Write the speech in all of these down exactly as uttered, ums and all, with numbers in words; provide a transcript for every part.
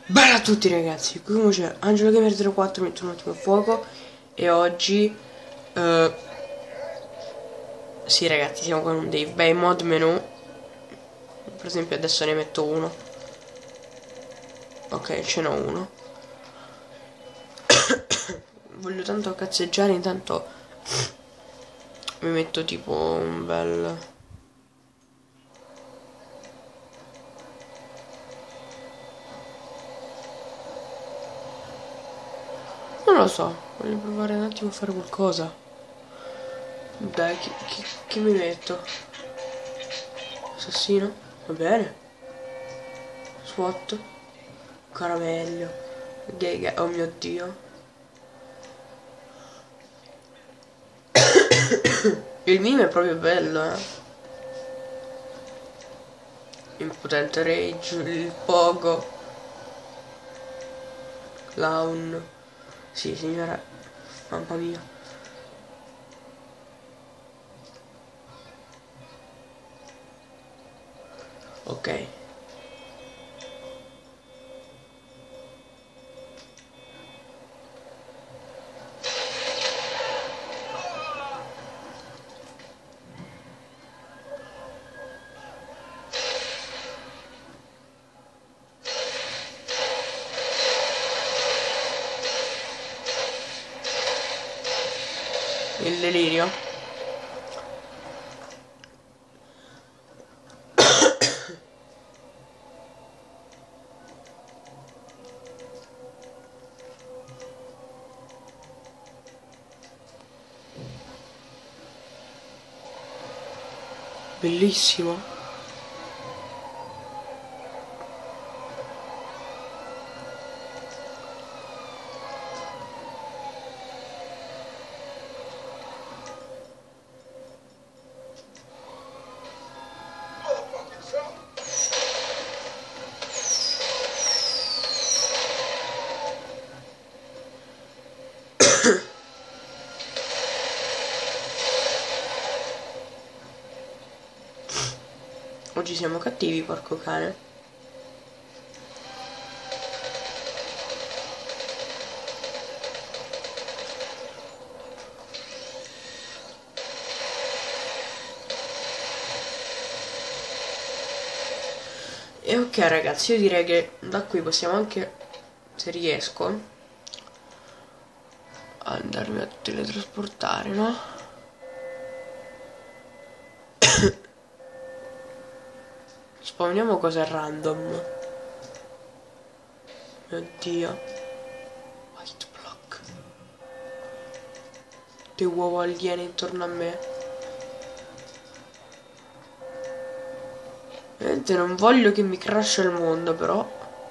Bella a tutti ragazzi, qui come c'è Angelo Gamer zero quattro, metto un attimo a fuoco. E oggi eh, sì ragazzi, siamo con dei bei mod menu. Per esempio adesso ne metto uno. Ok, ce n'ho uno. Voglio tanto cazzeggiare, intanto mi metto tipo un bel... Non lo so, voglio provare un attimo a fare qualcosa. Dai, chi, chi, chi mi metto? Assassino? Va bene. SWAT? Caramello. Gay, oh mio dio. Il meme è proprio bello, eh. Impotente Rage, il Pogo, Clown. Sì, signora. Mamma mia. Ok. Il delirio. Bellissimo. Oggi siamo cattivi, porco cane. E ok ragazzi, io direi che da qui possiamo anche, se riesco, andarmi a teletrasportare, no? Spawniamo cose random. Mio dio. White block. Le uova aliene intorno a me. Ovviamente non voglio che mi crasha il mondo, però.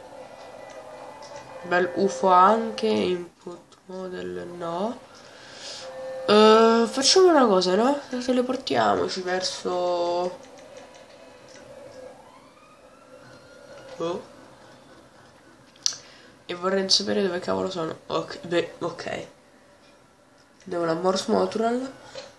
Bel U F O anche. Input model no. Uh, facciamo una cosa, no? Teleportiamoci verso... Oh. E vorrei sapere dove cavolo sono. Ok, beh, ok. Devo una Morse Motural.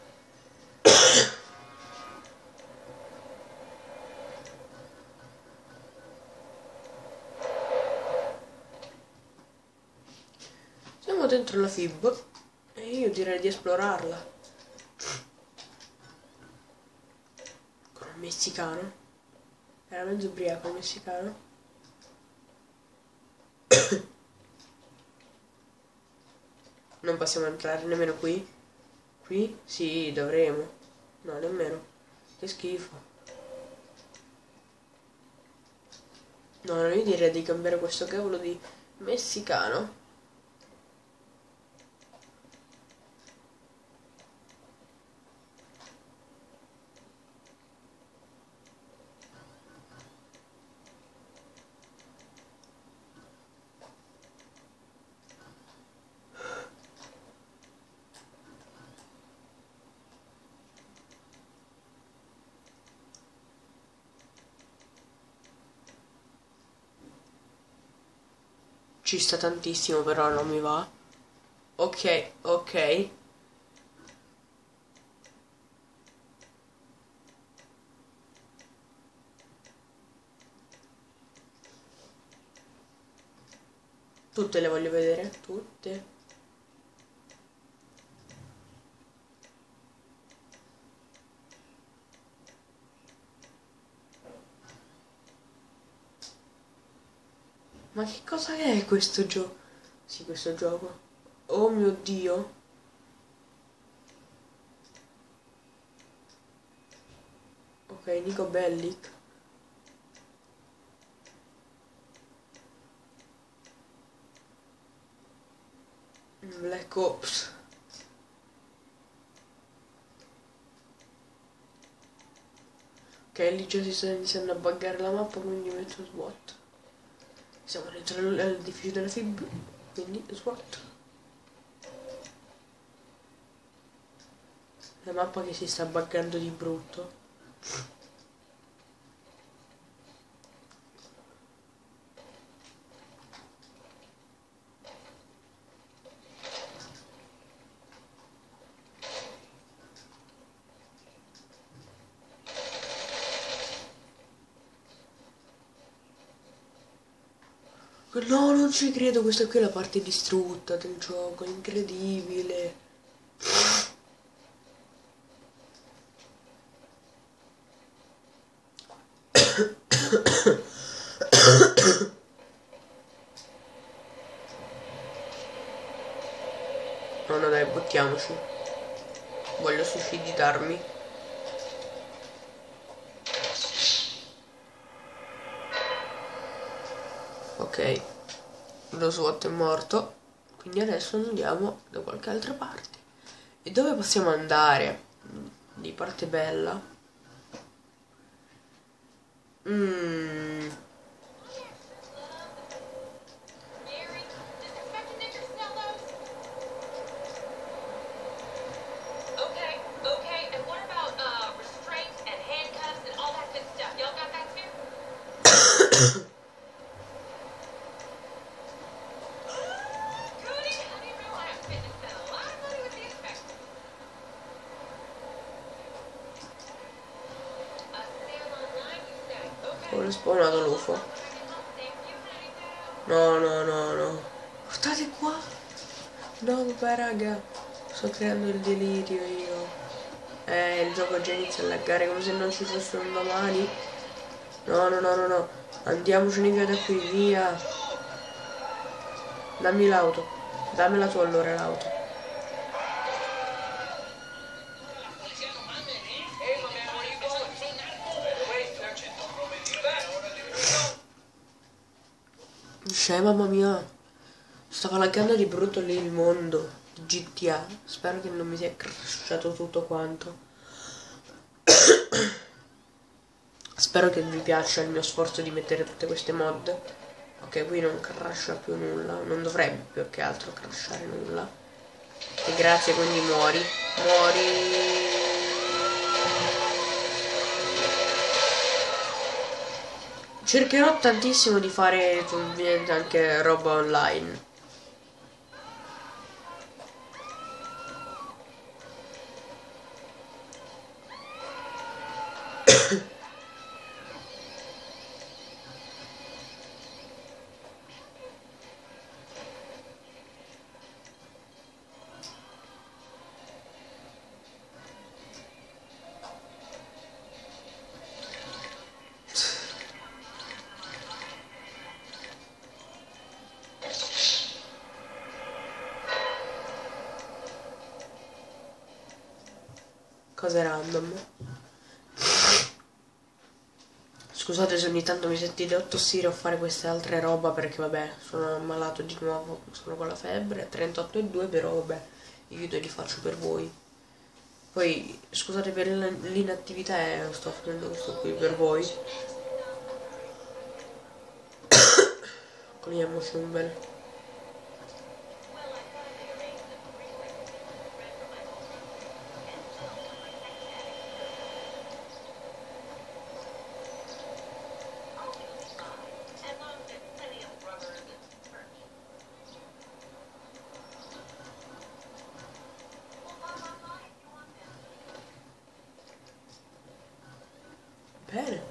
Siamo dentro la F I B. E io direi di esplorarla. Con un messicano. Era mezzo ubriaco il messicano. Non possiamo entrare nemmeno qui. Qui? Sì, dovremo. No, nemmeno. Che schifo. No, non io direi di cambiare questo cavolo di messicano. Ci sta tantissimo, però non mi va. Ok, ok. Tutte le voglio vedere, tutte. Ma che cosa è questo gioco? Sì, questo gioco. Oh mio Dio. Ok, Nico Bellic. Black Ops. Ok, lì già si sta iniziando a buggare la mappa, quindi metto SWAT. Siamo dentro all'edificio della F I B, quindi SWAT. La mappa che si sta buggando di brutto. No, non ci credo, questa qui è la parte distrutta del gioco, incredibile. No, no, dai, buttiamoci. Voglio suicidarmi. Ok, lo SWAT è morto. Quindi adesso andiamo da qualche altra parte. E dove possiamo andare? Di parte bella. Mmm. Ho respawnato l'U F O. No, no, no, no. Guardate qua. No, vabbè, raga. Sto creando il delirio io. Eh, il gioco già inizia a laggare come se non ci fosse un domani. No, no, no, no, no. Andiamocene via da qui, via. Dammi l'auto. Dammela tu allora l'auto. Cioè, mamma mia. Stava laggando di brutto lì il mondo. G T A. Spero che non mi sia crashato tutto quanto. Spero che vi piaccia il mio sforzo di mettere tutte queste mod. Ok, qui non crasha più nulla. Non dovrebbe più che altro crashare nulla. E grazie, quindi muori. Muori. Cercherò tantissimo di fare ovviamente anche roba online. Cose random. Scusate se ogni tanto mi sentite o tossire o fare queste altre roba perché vabbè, sono ammalato di nuovo, sono con la febbre, trentotto e due, però vabbè, i video li faccio per voi. Poi scusate per l'inattività, eh, sto facendo questo qui per voi. Cogliamoci un bel... Bene.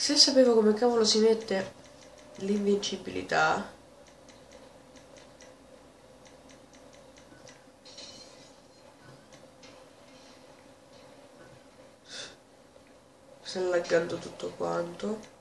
Se sapevo come cavolo si mette l'invincibilità. Si è laggando tutto quanto.